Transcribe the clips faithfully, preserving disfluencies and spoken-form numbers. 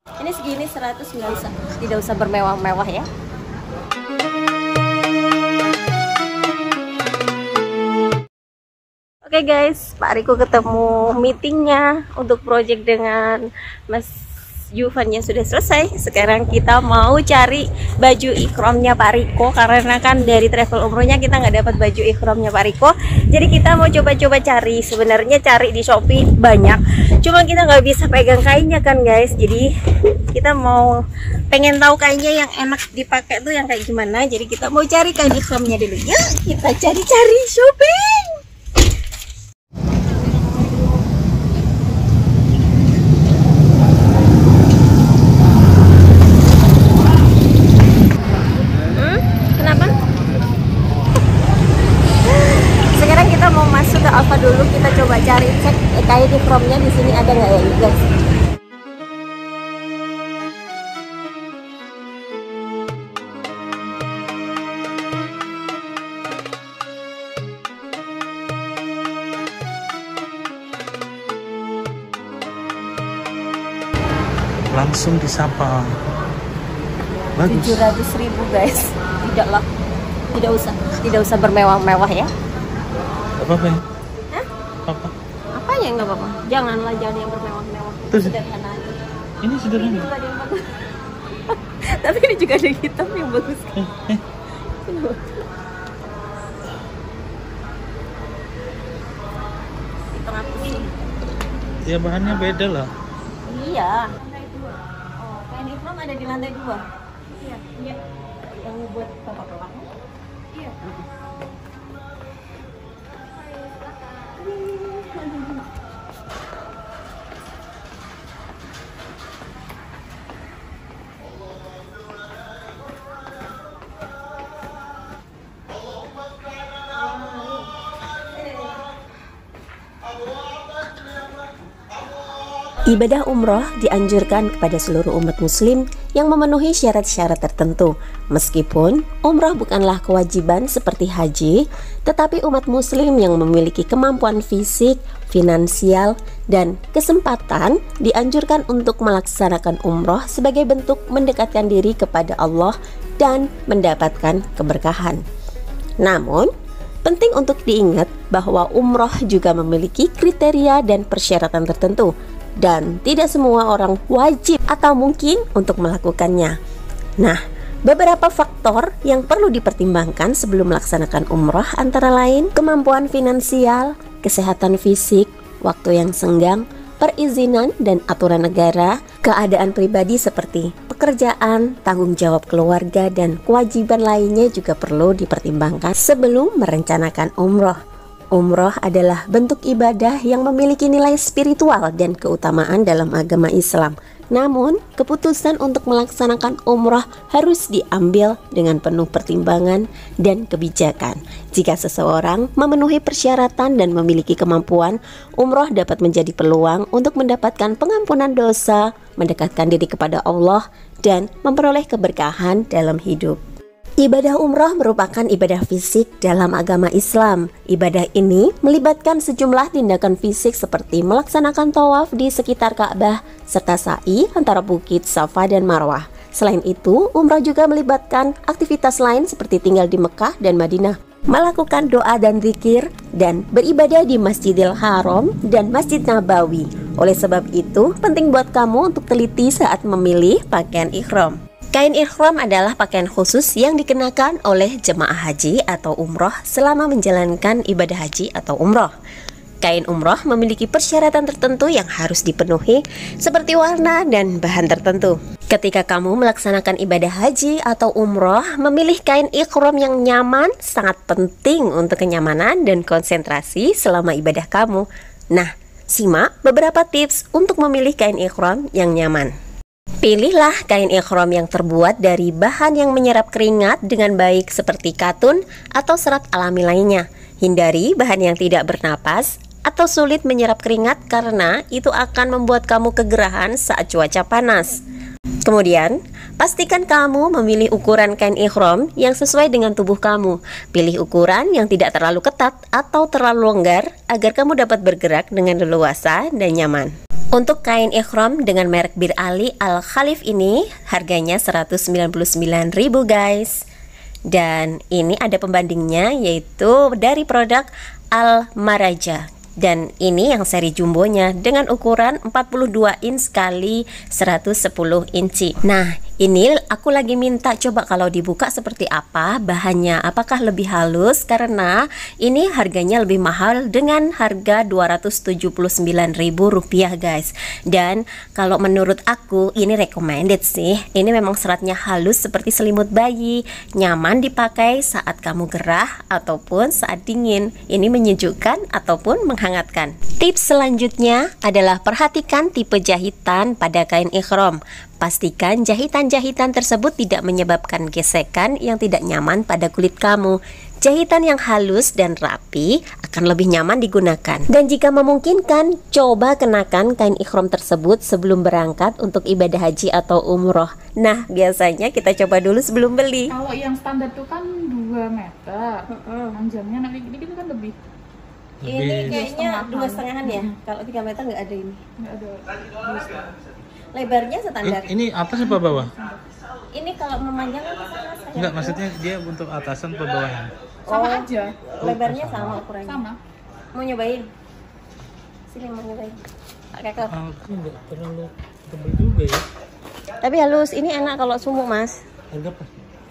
Ini segini seratus, nggak usah, tidak usah bermewah-mewah ya. Oke okay guys, Pak Riko ketemu meetingnya untuk project dengan Mas Juvan yang sudah selesai. Sekarang kita mau cari baju ikhramnya Pak Riko, karena kan dari travel umrohnya kita nggak dapat baju ikhramnya Pak Riko. Jadi kita mau coba-coba cari. Sebenarnya cari di Shopee banyak, cuma kita nggak bisa pegang kainnya kan guys. Jadi kita mau pengen tahu kainnya yang enak dipakai tuh yang kayak gimana. Jadi kita mau cari kain ikhramnya dulu. Yuk kita cari-cari shopping. Alfa dulu, kita coba cari cek kain ikhramnya di sini ada nggak ya guys. Langsung disapa. Bagus. tujuh ratus ribu guys. Tidaklah, tidak usah, tidak usah bermewah-mewah ya. Apa-apa ya? Apa? Apa ya nggak apa-apa. Janganlah, jangan yang bermewah-mewah. Sederhana aja. Ini sederhana. Ini ada yang bagus. Tapi ini juga ada hitam yang bagus. Eh, eh. Hitam apa sih? Ya bahannya beda lah. Iya. Lantai dua. Oh, kain ikhram ada di lantai dua. Iya. Iya. Yang buat bapak-bapak. Iya. Ibadah umroh dianjurkan kepada seluruh umat muslim yang memenuhi syarat-syarat tertentu. Meskipun umroh bukanlah kewajiban seperti haji, tetapi umat muslim yang memiliki kemampuan fisik, finansial, dan kesempatan dianjurkan untuk melaksanakan umroh sebagai bentuk mendekatkan diri kepada Allah dan mendapatkan keberkahan. Namun, penting untuk diingat bahwa umroh juga memiliki kriteria dan persyaratan tertentu, dan tidak semua orang wajib atau mungkin untuk melakukannya. Nah, beberapa faktor yang perlu dipertimbangkan sebelum melaksanakan umroh antara lain kemampuan finansial, kesehatan fisik, waktu yang senggang, perizinan dan aturan negara, keadaan pribadi seperti pekerjaan, tanggung jawab keluarga, dan kewajiban lainnya juga perlu dipertimbangkan sebelum merencanakan umroh. Umroh adalah bentuk ibadah yang memiliki nilai spiritual dan keutamaan dalam agama Islam. Namun, keputusan untuk melaksanakan umroh harus diambil dengan penuh pertimbangan dan kebijakan. Jika seseorang memenuhi persyaratan dan memiliki kemampuan, umroh dapat menjadi peluang untuk mendapatkan pengampunan dosa, mendekatkan diri kepada Allah, dan memperoleh keberkahan dalam hidup. Ibadah umroh merupakan ibadah fisik dalam agama Islam. Ibadah ini melibatkan sejumlah tindakan fisik seperti melaksanakan tawaf di sekitar Ka'bah serta sa'i antara bukit Safa dan Marwah. Selain itu, umroh juga melibatkan aktivitas lain seperti tinggal di Mekah dan Madinah, melakukan doa dan zikir, dan beribadah di Masjidil Haram dan Masjid Nabawi. Oleh sebab itu, penting buat kamu untuk teliti saat memilih pakaian ikhram. Kain ikhram adalah pakaian khusus yang dikenakan oleh jemaah haji atau umroh selama menjalankan ibadah haji atau umroh. Kain umroh memiliki persyaratan tertentu yang harus dipenuhi seperti warna dan bahan tertentu. Ketika kamu melaksanakan ibadah haji atau umroh, memilih kain ikhram yang nyaman sangat penting untuk kenyamanan dan konsentrasi selama ibadah kamu. Nah, simak beberapa tips untuk memilih kain ikhram yang nyaman. Pilihlah kain ikhram yang terbuat dari bahan yang menyerap keringat dengan baik seperti katun atau serat alami lainnya. Hindari bahan yang tidak bernapas atau sulit menyerap keringat karena itu akan membuat kamu kegerahan saat cuaca panas. Kemudian, pastikan kamu memilih ukuran kain ikhram yang sesuai dengan tubuh kamu. Pilih ukuran yang tidak terlalu ketat atau terlalu longgar agar kamu dapat bergerak dengan leluasa dan nyaman. Untuk kain ikhram dengan merek Bir Ali Al Khalif ini harganya seratus sembilan puluh sembilan ribu guys. Dan ini ada pembandingnya yaitu dari produk Al Maraja. Dan ini yang seri jumbonya dengan ukuran empat puluh dua inch kali seratus sepuluh inci. Nah, ini aku lagi minta coba kalau dibuka seperti apa bahannya, apakah lebih halus, karena ini harganya lebih mahal dengan harga dua ratus tujuh puluh sembilan ribu rupiah guys. Dan kalau menurut aku ini recommended sih. Ini memang seratnya halus seperti selimut bayi, nyaman dipakai saat kamu gerah ataupun saat dingin. Ini menyejukkan ataupun menghangatkan. Tips selanjutnya adalah perhatikan tipe jahitan pada kain ikhram. Pastikan jahitan-jahitan tersebut tidak menyebabkan gesekan yang tidak nyaman pada kulit kamu. Jahitan yang halus dan rapi akan lebih nyaman digunakan. Dan jika memungkinkan, coba kenakan kain ikhram tersebut sebelum berangkat untuk ibadah haji atau umroh. Nah, biasanya kita coba dulu sebelum beli. Kalau yang standar tuh kan dua meter, panjangnya nanti ini kan lebih. Ini kayaknya dua setengahan ya. Hmm. Kalau tiga meter nggak ada ini. Nggak ada dua setengah. Lebarnya standar. Ini atas apa bawah? Ini kalau memanjang kan sana saya. Enggak, maksudnya dia untuk atasan atau bawahnya? Sama Oh, aja. Lebarnya sama ukurannya. Sama. Mau nyobain? Sini mau nyobain. Pakai kok. Aku enggak terlalu tebal juga ya. Tapi halus, ini enak kalau sumuk mas. Harga apa?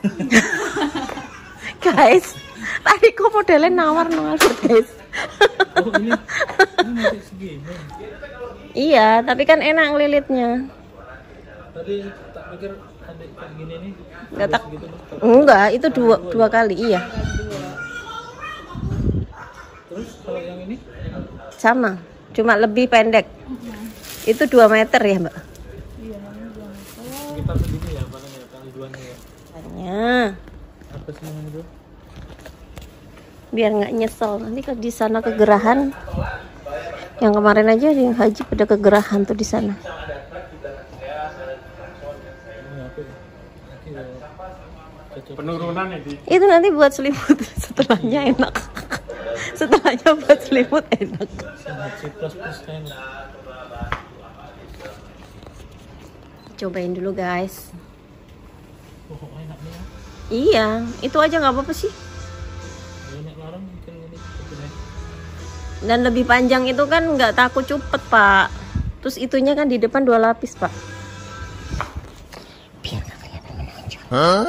Guys, tadi kok modelnya nawar-nawar guys. Oh ini, ini masih segini. Iya, tapi kan enak ngelilitnya. Tadi tak pikir ada kayak gini nih. Nggak tak, Gitu. enggak, itu dua dua kali, iya. Terus kalau yang ini? Sama, cuma lebih pendek. Itu dua meter ya mbak. Sekitar segini ya, paling ya, kali duanya ya. Hanya Apa sih namanya itu? biar nggak nyesel nanti kalau di sana kegerahan. Yang kemarin aja di haji pada kegerahan tuh di sana. Ini apa ya? Nanti ya, cocok. Penurunan itu. Itu nanti buat selimut setelahnya enak. Setelahnya buat selimut enak. Sangat C plus plus kayaknya. Cobain dulu guys. Oh, enak nih ya. Iya, itu aja nggak apa-apa sih. Banyak larang bikin ini. Bikin Dan lebih panjang itu kan nggak takut cupet pak. Terus itunya kan di depan dua lapis pak. Biar nggak kelihatan menonjol.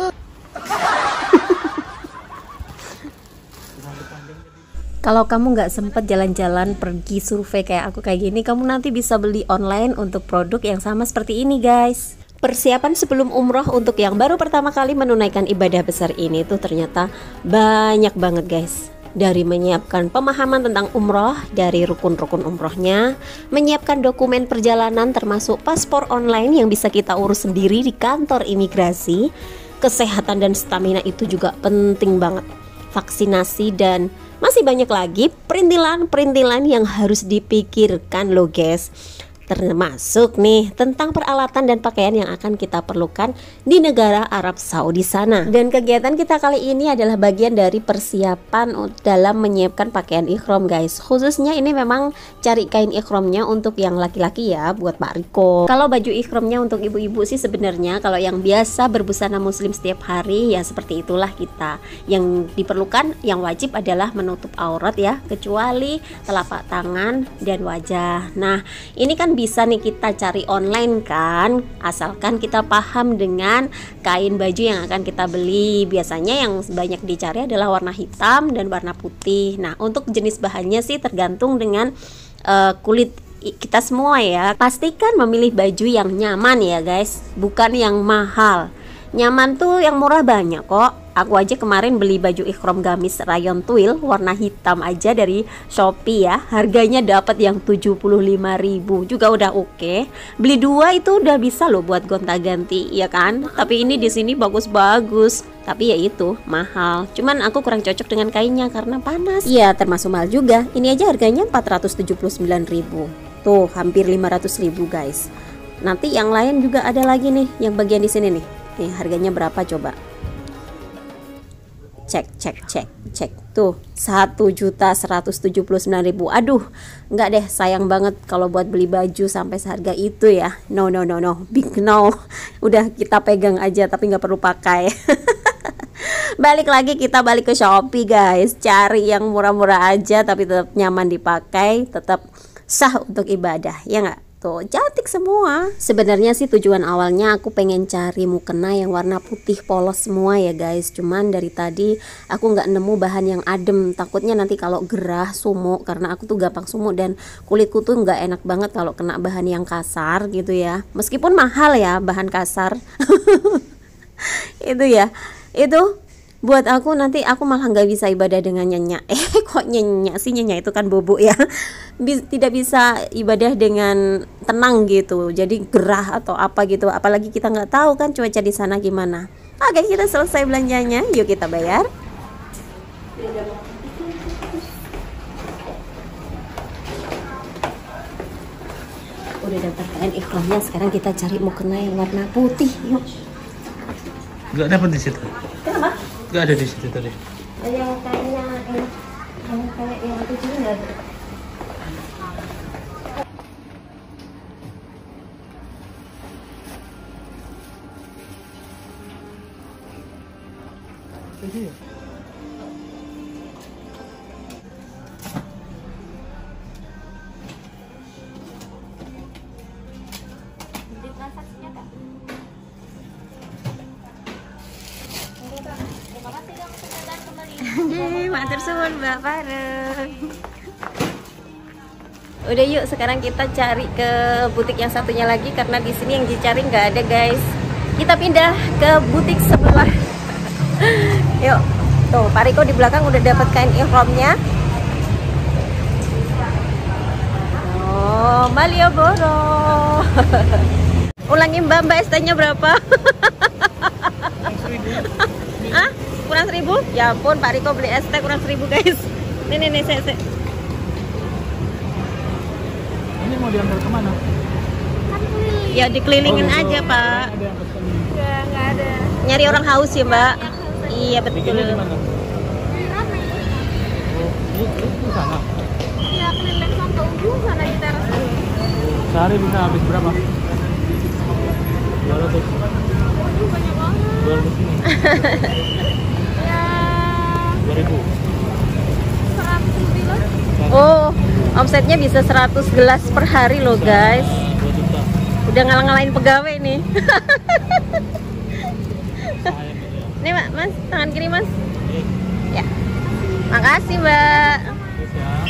Kalau kamu nggak sempet jalan-jalan pergi survei kayak aku kayak gini, kamu nanti bisa beli online untuk produk yang sama seperti ini guys. Persiapan sebelum umroh untuk yang baru pertama kali menunaikan ibadah besar ini tuh ternyata banyak banget guys. Dari menyiapkan pemahaman tentang umroh, dari rukun-rukun umrohnya, menyiapkan dokumen perjalanan termasuk paspor online yang bisa kita urus sendiri di kantor imigrasi. Kesehatan dan stamina itu juga penting banget. Vaksinasi dan masih banyak lagi perintilan-perintilan yang harus dipikirkan loh guys. Termasuk nih tentang peralatan dan pakaian yang akan kita perlukan di negara Arab Saudi sana. Dan kegiatan kita kali ini adalah bagian dari persiapan dalam menyiapkan pakaian ikhram guys. Khususnya ini memang cari kain ikhramnya untuk yang laki-laki ya, buat Pak Riko. Kalau baju ikhramnya untuk ibu-ibu sih sebenarnya kalau yang biasa berbusana muslim setiap hari ya seperti itulah kita. Yang diperlukan, yang wajib adalah menutup aurat ya, kecuali telapak tangan dan wajah. Nah, ini kan bisa nih kita cari online kan, asalkan kita paham dengan kain baju yang akan kita beli. Biasanya yang banyak dicari adalah warna hitam dan warna putih. Nah, untuk jenis bahannya sih tergantung dengan uh, kulit kita semua ya. Pastikan memilih baju yang nyaman ya guys, bukan yang mahal. Nyaman tuh yang murah banyak kok. Aku aja kemarin beli baju ikhram gamis rayon twill warna hitam aja dari Shopee ya. Harganya dapat yang tujuh puluh lima ribu juga udah oke. Okay. Beli dua itu udah bisa loh buat gonta-ganti ya kan. Tapi ini di sini bagus-bagus. Tapi ya itu mahal. Cuman aku kurang cocok dengan kainnya karena panas. Iya, termasuk mahal juga. Ini aja harganya empat ratus tujuh puluh sembilan ribu. Tuh, hampir lima ratus ribu guys. Nanti yang lain juga ada lagi nih yang bagian di sini nih. Nih, harganya berapa coba? Cek, cek, cek, cek. Tuh, satu juta seratus tujuh puluh sembilan ribu. Aduh, nggak deh, sayang banget kalau buat beli baju sampai seharga itu ya. No, no, no, no, big no. Udah kita pegang aja tapi nggak perlu pakai. Balik lagi, kita balik ke Shopee guys. Cari yang murah-murah aja tapi tetap nyaman dipakai, tetap sah untuk ibadah, ya nggak? Tuh, cantik semua. Sebenarnya sih tujuan awalnya aku pengen cari mukena yang warna putih polos semua ya guys. Cuman dari tadi aku nggak nemu bahan yang adem. Takutnya nanti kalau gerah sumuk, karena aku tuh gampang sumuk dan kulitku tuh nggak enak banget kalau kena bahan yang kasar gitu ya. Meskipun mahal ya bahan kasar. Itu ya, itu buat aku nanti aku malah nggak bisa ibadah dengan nyenyak. Eh kok nyenyak sih? Nyenyak itu kan bubuk ya. Bis, tidak bisa ibadah dengan tenang gitu, jadi gerah atau apa gitu, apalagi kita nggak tahu kan cuaca di sana gimana. Oke, kita selesai belanjanya, yuk kita bayar. Udah dapat kain ikhramnya, sekarang kita cari mukena yang warna putih, yuk. Nggak dapat di situ. Kenapa? Nggak ada di situ tadi. Yang kayaknya yang, yang kayak yang aku cari nggak ada. Ini ya? Yeay, matur suwun Mbak Pareng. Udah yuk, sekarang kita cari ke butik yang satunya lagi karena di sini yang dicari nggak ada guys. Kita pindah ke butik sebelah. Yuk, tuh Pak Riko di belakang udah dapat kain ihromnya. Oh, Malioboro. Ulangi Mbak, Mbak S T-nya berapa? Hah? Kurang seribu? Ya ampun, Pak Riko beli es teh kurang seribu guys. Nih nih nih, saya, saya. Ini mau diantar kemana? Ya dikelilingin Oh, aja gitu. Pak. Ada yang pesen. Enggak, enggak ada. Nyari orang haus ya Mbak. Iya betul. Bikinnya di mana? Rame. Oh, ini di sana. Iya, keliling sampai ujung sana di teras. Sehari bisa habis berapa? dua ratus. Waduh, banyak banget. dua ratus ini. Ya, dua ribu. seratus lebih lah. Oh, omsetnya bisa seratus gelas per hari loh guys. dua juta. Udah ngalang-ngalain pegawai nih. Sayang gitu ya. Nih Mbak, Mas, tangan kiri Mas. Iya. Ya. Makasih Mbak. Terus ya.